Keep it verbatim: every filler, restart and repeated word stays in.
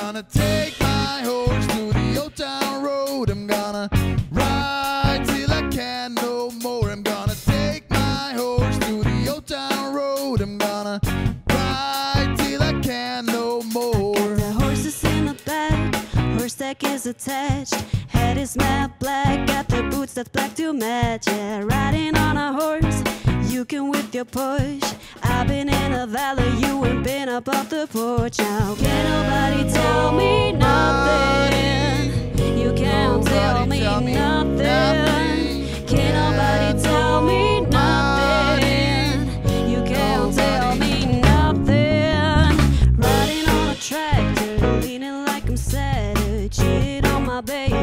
gonna take my horse to the old town road. I'm gonna ride till I can no more. I'm gonna take my horse to the old town road. I'm gonna ride till I can no more. I got the horses in the back, horse deck is attached. Head is matte black, got the boots that's black to match. Yeah, riding on a horse, you can whip your push. I've been in a valley, you ain't been up off the porch. Now can't nobody tell me nothing. You can't tell me nothing. Can't nobody tell me nothing. You can't tell me nothing. Riding on a tractor, leaning like I'm sad. Cheated on my baby.